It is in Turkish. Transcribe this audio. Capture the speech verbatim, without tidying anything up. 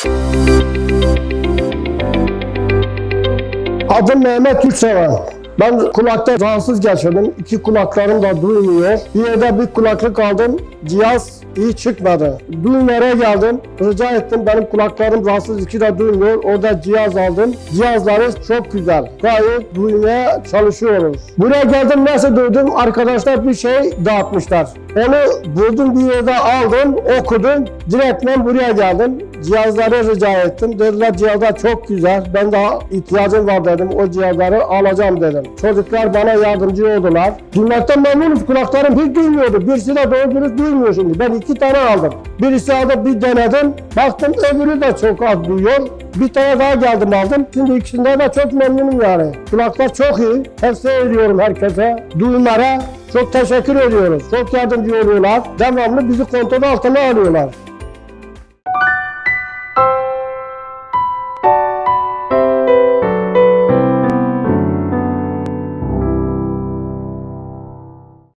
Adım Mehmet Gülseven. Ben kulakta rahatsız geçirdim. İki kulaklarım da duymuyor. Bir yerde bir kulaklık aldım. Cihaz iyi çıkmadı. Duymer'e geldim. Rica ettim, benim kulaklarım rahatsız, iki de duymuyor. Orada cihaz aldım. Cihazları çok güzel. Gayet duymaya çalışıyoruz. Buraya geldim, nasıl duydum? Arkadaşlar bir şey dağıtmışlar. Onu buldum, bir yerde aldım, okudum. Direktmen buraya geldim. Cihazları rica ettim. Dediler cihazlar çok güzel. Ben daha ihtiyacım var dedim. O cihazları alacağım dedim. Çocuklar bana yardımcı oldular. Duymekten memnunum. Kulaklarım hiç duymuyordu. Birisi de doğru dürüst duymuyor şimdi. Ben iki tane aldım. Birisi aldım, bir denedim. Baktım öbürü de çok az duyuyor. Bir tane daha geldim aldım. Şimdi ikisinden de çok memnunum yani. Kulaklar çok iyi. Tavsiye ediyorum herkese. Duyumlara çok teşekkür ediyoruz. Çok yardımcı oluyorlar. Devamlı bizi kontrol altına alıyorlar.